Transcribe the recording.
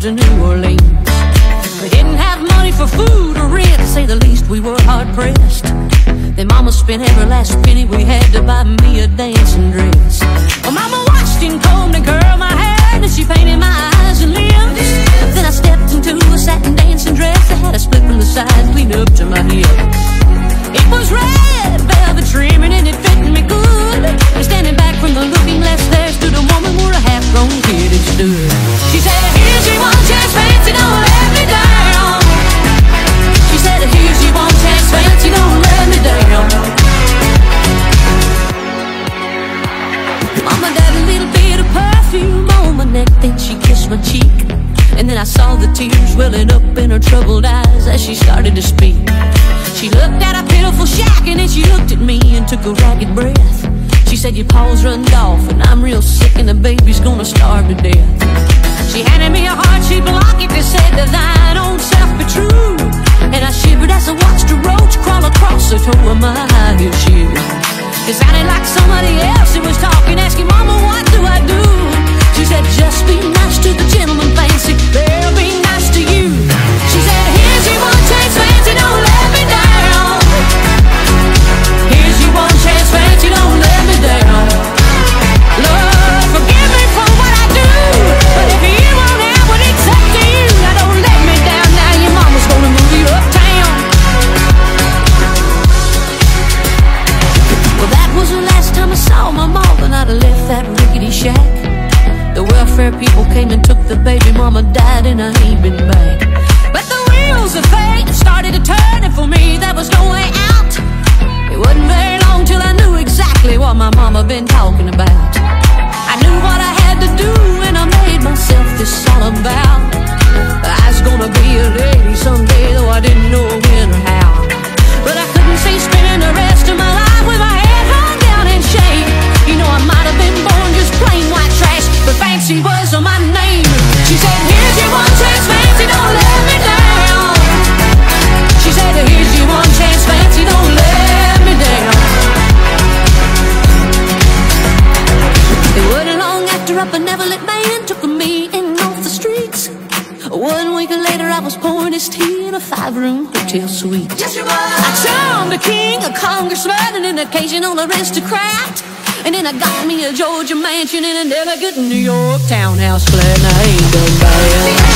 to New Orleans. We didn't have money for food or rent, to say the least, we were hard-pressed. Then Mama spent every last penny we had to buy me a dancing dress. Well, Mama washed and combed and curled my hair, and she painted my eyes and lips. Then I stepped into a satin dancing dress that had a split from the side clean up to my hips. It was red velvet trimming and it fit me good. And standing back from the looking glass there stood a woman with a half-grown kid and stood. She said, here's your one chance, fancy, don't let me down. She said, here's your one chance, fancy, don't let me down. Mama dabbed a little bit of perfume on my neck, then she kissed my cheek. And then I saw the tears welling up in her troubled eyes as she started to speak. She looked at a pitiful shack and then she looked at me and took a ragged breath. She said, your pa's runned off and I'm real sick and the baby's gonna starve to death. She handed me a heart-shaped locket that said, to thine own self be true. And I shivered as I watched a roach crawl across the toe of my high-heel shoe. It sounded like somebody else that was talking, asking, Mama, what do I do? She said, just be nice to the gentleman, fancy, they'll be nice to you. She said, here's your one chance, fancy, don't let me down. Here's your one chance, fancy, don't let me down. Lord, forgive me for what I do, but if you won't have what it's up to you, now don't let me down. Now your mama's gonna move you uptown. Well, that was the last time I saw my mom, and I'd have left that rickety shack. The welfare people came and took the baby, Mama died and I ain't been back. But the wheels of fate started to turn, and for me there was no way out. It wasn't very long till I knew exactly what my mama been talking about. I knew what I had to do and I made myself this solemn vow. I was gonna be a lady someday, though I didn't know when or how. But I couldn't see spending the rest of my life with my head hung down in shame. You know, I might have been born just plain white trash, but fancy was my name. She said, here's your one chance, fancy, don't let me down. She said, here's your one chance, fancy, don't let me down. It wasn't long after a benevolent man took me in off the streets. 1 week later I was pouring his tea in a 5-room hotel suite. Yes, you were. I charmed a king, a congressman, and an occasional aristocrat. And then I got me a Georgia mansion in an elegant New York townhouse flat, and I ain't done bad.